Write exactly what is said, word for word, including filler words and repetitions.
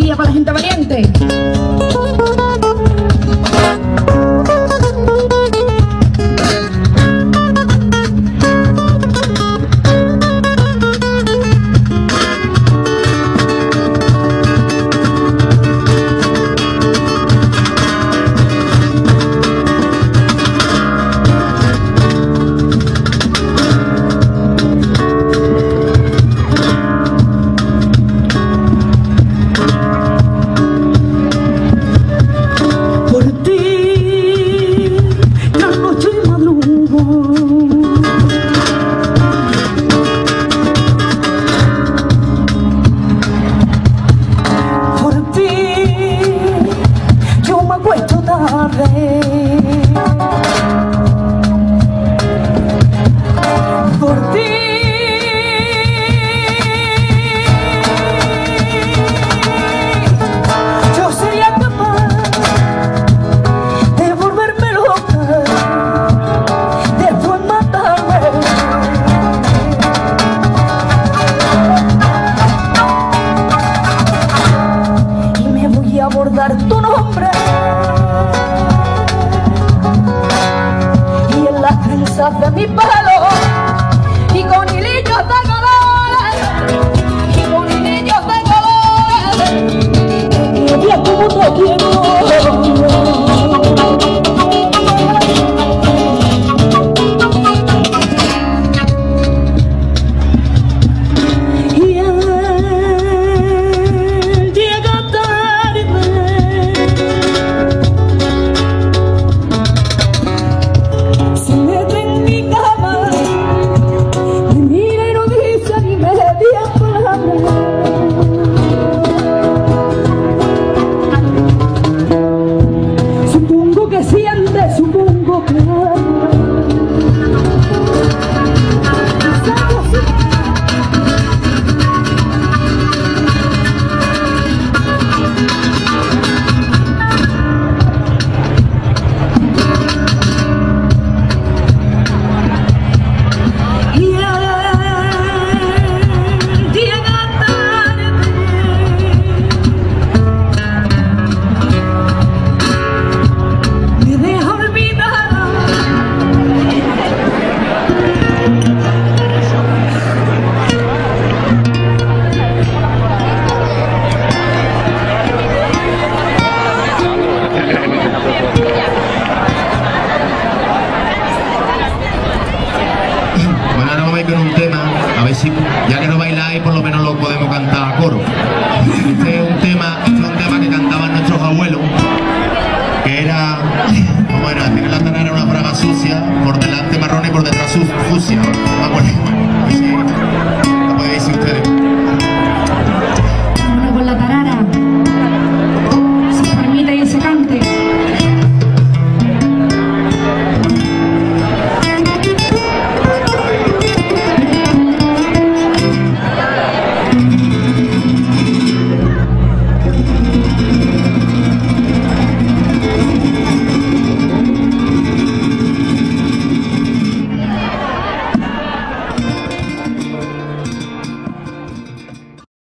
energía para la gente valiente. Abordar tu nombre y en las trenzas de mi pelo y con hilillos de colores y con hilillos de colores y a como te quiero. Con un tema, a ver si ya que no bailáis por lo menos lo podemos cantar a coro. Este es un tema